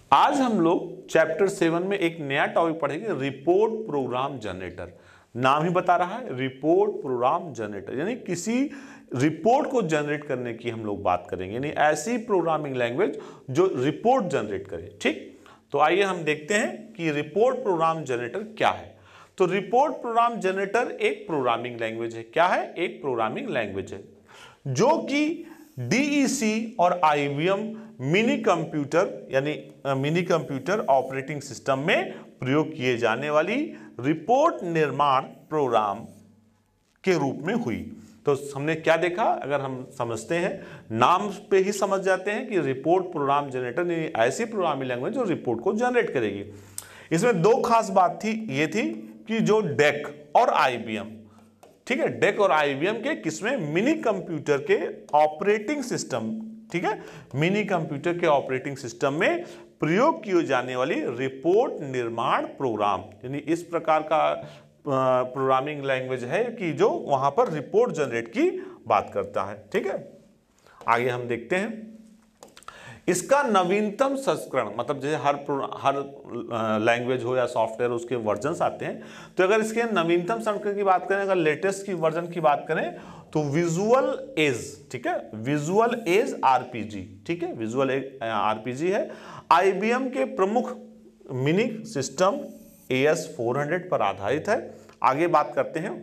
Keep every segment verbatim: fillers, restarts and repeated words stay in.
आज हम लोग चैप्टर सेवन में एक नया टॉपिक पढ़ेंगे, रिपोर्ट प्रोग्राम जनरेटर। नाम ही बता रहा है रिपोर्ट प्रोग्राम जनरेटर, यानी किसी रिपोर्ट को जनरेट करने की हम लोग बात करेंगे, यानी ऐसी प्रोग्रामिंग लैंग्वेज जो रिपोर्ट जनरेट करे। ठीक, तो आइए हम देखते हैं कि रिपोर्ट प्रोग्राम जनरेटर क्या है। तो रिपोर्ट प्रोग्राम जनरेटर एक प्रोग्रामिंग लैंग्वेज है। क्या है? एक प्रोग्रामिंग लैंग्वेज है जो कि डीईसी और आईबीएम मिनी कंप्यूटर यानी मिनी कंप्यूटर ऑपरेटिंग सिस्टम में प्रयोग किए जाने वाली रिपोर्ट निर्माण प्रोग्राम के रूप में हुई। तो हमने क्या देखा, अगर हम समझते हैं, नाम पे ही समझ जाते हैं कि रिपोर्ट प्रोग्राम जनरेटर ऐसी प्रोग्रामिंग लैंग्वेज जो रिपोर्ट को जनरेट करेगी। इसमें दो खास बात थी, ये थी कि जो डेक और आईबीएम, ठीक है, डेक और आईबीएम के किसमें, मिनी कंप्यूटर के ऑपरेटिंग सिस्टम, ठीक है, मिनी कंप्यूटर के ऑपरेटिंग सिस्टम में प्रयोग किए जाने वाली रिपोर्ट निर्माण प्रोग्राम, यानी इस प्रकार का प्रोग्रामिंग लैंग्वेज है कि जो वहां पर रिपोर्ट जनरेट की बात करता है। ठीक है, आगे हम देखते हैं इसका नवीनतम संस्करण, मतलब जैसे हर हर लैंग्वेज हो या सॉफ्टवेयर उसके वर्जन्स आते हैं, तो अगर इसके नवीनतम संस्करण की बात करें, अगर लेटेस्ट की वर्जन की बात करें तो विजुअल एज, ठीक है, विजुअल एज आरपीजी, ठीक है, विजुअल एज आरपीजी है। आईबीएम के प्रमुख mini system AS four hundred पर आधारित है। आगे बात करते हैं,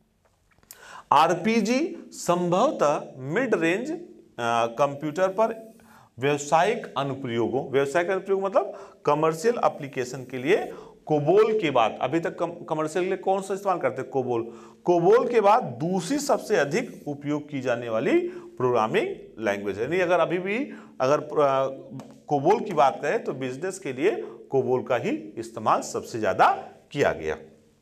आरपीजी संभवतः मिड रेंज कंप्यूटर पर व्यवसायिक अनुप्रयोगों, व्यवसायिक अनुप्रयोग मतलब कमर्शियल एप्लीकेशन के लिए कोबोल के बाद, अभी तक कमर्शियल के लिए कौन सा इस्तेमाल करते हैं, कोबोल, कोबोल के बाद दूसरी सबसे अधिक उपयोग की जाने वाली प्रोग्रामिंग लैंग्वेज है। नहीं, अगर अभी भी अगर कोबोल की बात करें तो बिजनेस के लिए कोबोल का ही इस्तेमाल सबसे ज्यादा किया गया।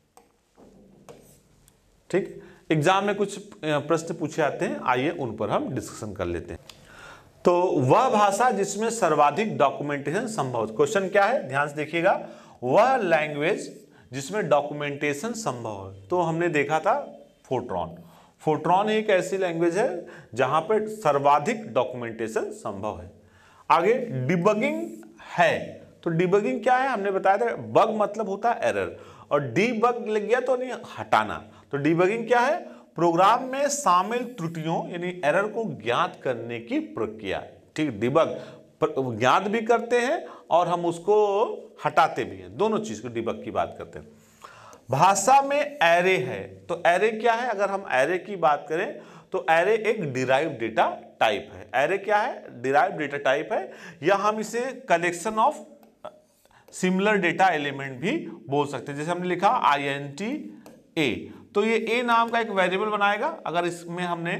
ठीक, एग्जाम में कुछ प्रश्न पूछे आते हैं, आइए उन पर हम डिस्कशन कर लेते हैं। तो वह भाषा जिसमें सर्वाधिक डॉक्यूमेंटेशन संभव, क्वेश्चन क्या है, ध्यान से देखिएगा, वह लैंग्वेज जिसमें डॉक्यूमेंटेशन संभव है। तो हमने देखा था फोर्ट्रॉन, फोर्ट्रॉन एक ऐसी लैंग्वेज है जहां पर सर्वाधिक डॉक्यूमेंटेशन संभव है। आगे डिबगिंग है, तो डिबगिंग क्या है, हमने बताया था, बग मतलब होता है एरर, और डीबग लग गया तो नहीं हटाना। तो डिबगिंग क्या है, प्रोग्राम में शामिल त्रुटियों यानी एरर को ज्ञात करने की प्रक्रिया। ठीक, डिबग ज्ञात भी करते हैं और हम उसको हटाते भी हैं, दोनों चीज को डिबग की बात करते हैं। भाषा में एरे है, तो एरे क्या है, अगर हम एरे की बात करें तो एरे एक डिराइव्ड डेटा टाइप है। एरे क्या है, डिराइव्ड डेटा टाइप है, या हम इसे collection of similar data element भी बोल सकते हैं। जैसे हमने लिखा आई एन टी ए, तो ये ए नाम का एक वेरिएबल बनाएगा। अगर इसमें हमने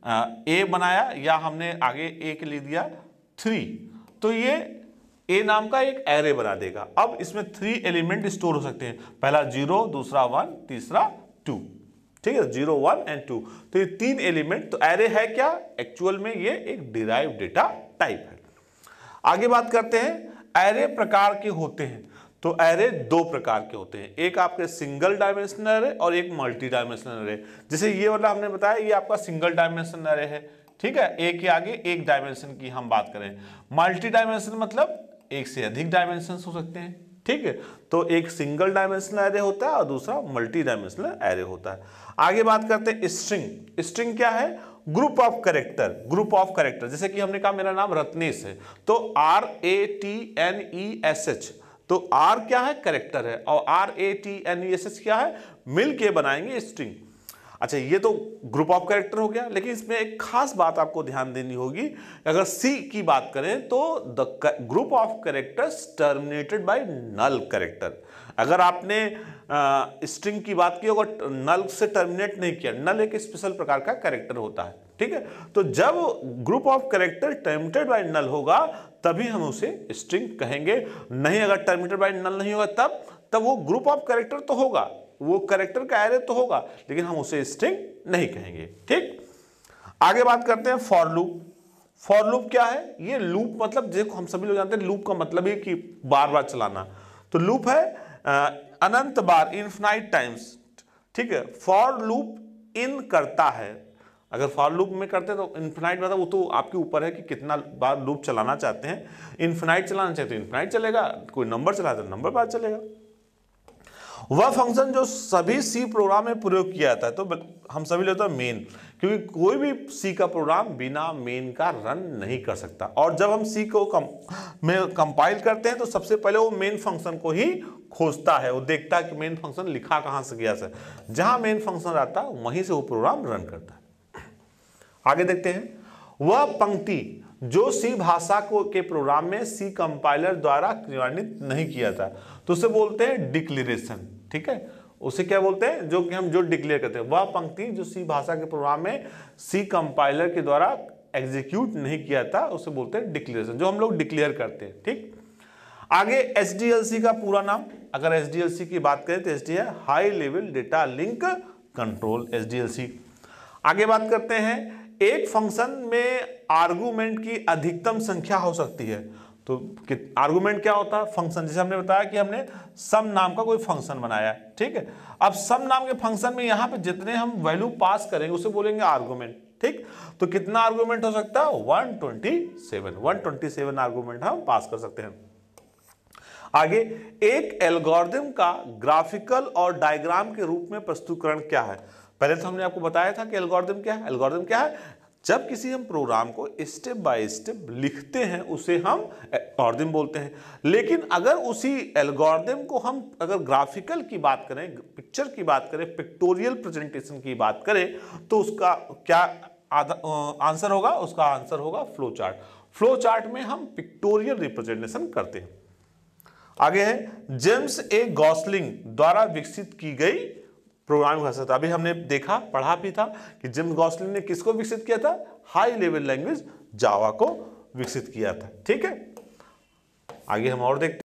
ए बनाया या हमने आगे ए के लिए दिया थ्री, तो ये ए नाम का एक एरे बना देगा। अब इसमें थ्री एलिमेंट स्टोर हो सकते हैं, पहला जीरो, दूसरा वन, तीसरा टू, ठीक है, जीरो वन एंड टू, तो ये तीन एलिमेंट। तो एरे है क्या, एक्चुअल में ये एक डिराइव्ड डेटा टाइप है। आगे बात करते हैं, एरे प्रकार के होते हैं, तो एरे दो प्रकार के होते हैं, एक आपके सिंगल डायमेंशनल एरे और एक मल्टी डायमेंशनल एरे। जैसे ये वाला हमने बताया, ये आपका सिंगल डायमेंशनल एरे है, ठीक है, एक के आगे एक डायमेंशन की हम बात करें। मल्टी डायमेंशन मतलब एक से अधिक डायमेंशन हो सकते हैं, ठीक है, तो एक सिंगल डायमेंशनल एरे होता है और दूसरा मल्टी डायमेंशनल एरे होता है। आगे बात करते हैं स्ट्रिंग। स्ट्रिंग क्या है, group of character, group of character. जैसे कि हमने कहा मेरा नाम रत्नेश है, तो R A T N E S H, तो आर क्या है, कैरेक्टर है, और R A T N E S H क्या है, मिल के बनाएंगे स्ट्रिंग। अच्छा, ये तो ग्रुप ऑफ कैरेक्टर हो गया, लेकिन इसमें एक खास बात आपको ध्यान देनी होगी। अगर सी की बात करें तो the group of characters terminated by null character. अगर आपने स्ट्रिंग की बात की अगर नल से टर्मिनेट नहीं किया, नल एक स्पेशल प्रकार का कैरेक्टर होता है, ठीक है, तो जब group of character terminated by null होगा तभी हम उसे स्ट्रिंग कहेंगे। नहीं, अगर टर्मिनेटेड बाय नल नहीं होगा तब तब वो ग्रुप ऑफ कैरेक्टर तो होगा, वो कैरेक्टर का एरे तो होगा, लेकिन हम उसे स्ट्रिंग नहीं कहेंगे। ठीक, आगे बात करते हैं फॉर लूप। फॉर लूप क्या है, ये लूप मतलब देखो हम सभी लोग जानते हैं लूप का मतलब है कि बार बार चलाना, तो लूप है अनंत बार, इनफिनाइट टाइम्स, ठीक है। फॉर लूप इन करता है, अगर फॉर लूप में करते हैं तो इन्फिनाइट मतलब वो तो आपके ऊपर है कि कितना बार लूप चलाना चाहते हैं। इन्फिनाइट चलाना चाहते हैं तो इन्फिनाइट चलेगा, कोई नंबर चलाते तो नंबर बार चलेगा। वह फंक्शन जो सभी सी प्रोग्राम में प्रयोग किया जाता है, तो हम सभी लेते हैं मेन, क्योंकि कोई भी सी का प्रोग्राम बिना मेन का रन नहीं कर सकता। और जब हम सी को कम में कंपाइल करते हैं तो सबसे पहले वो मेन फंक्शन को ही खोजता है, वो देखता है कि मेन फंक्शन लिखा कहाँ से गया से, जहां मेन फंक्शन रहता है वहीं से वो प्रोग्राम रन करता है। आगे देखते हैं, वह पंक्ति जो सी भाषा को के प्रोग्राम में सी कंपाइलर द्वारा क्रियान्वित नहीं किया था, तो उसे बोलते हैं डिक्लेरेशन। ठीक है, उसे क्या बोलते हैं, जो कि हम जो डिक्लेयर करते हैं, वह पंक्ति जो सी भाषा के प्रोग्राम में सी कंपाइलर के द्वारा एग्जीक्यूट नहीं किया था, उसे बोलते हैं डिक्लेरेशन, जो हम लोग डिक्लेयर करते हैं। ठीक, आगे एच डी एल सी का पूरा नाम, अगर एच डी एल सी की बात करें तो एच डी है high level data link control, H D L C. आगे बात करते हैं, एक फंक्शन में आर्गुमेंट की अधिकतम संख्या हो सकती है। तो आर्गुमेंट क्या होता है, फंक्शन, जैसे हमने बताया कि हमने सम नाम का कोई फंक्शन बनाया है। ठीक है, अब सम नाम के फंक्शन में यहाँ पे जितने हम वैल्यू पास करेंगे उसे बोलेंगे आर्गुमेंट। ठीक, तो कितना आर्गुमेंट हो सकता है, one twenty seven, one twenty seven argument हम पास कर सकते हैं। आगे, एक एल्गोरिथम का ग्राफिकल और डायग्राम के रूप में प्रस्तुतिकरण क्या है। पहले तो हमने आपको बताया था कि एल्गोरिथम क्या है। एल्गोरिथम क्या है, जब किसी हम प्रोग्राम को स्टेप बाय स्टेप लिखते हैं उसे हम एल्गोरिथम बोलते हैं। लेकिन अगर उसी एल्गोरिथम को हम अगर ग्राफिकल की बात करें, पिक्चर की बात करें, पिक्टोरियल प्रेजेंटेशन की बात करें, तो उसका क्या आंसर होगा, उसका आंसर होगा फ्लो चार्ट। फ्लो चार्ट में हम पिक्टोरियल रिप्रेजेंटेशन करते हैं। आगे है, जेम्स ए गॉसलिंग द्वारा विकसित की गई प्रोग्रामिंग भाषा था। अभी हमने देखा, पढ़ा भी था कि जेम्स गॉसलिंग ने किसको विकसित किया था, हाई लेवल लैंग्वेज जावा को विकसित किया था। ठीक है, आगे हम और देखते हैं।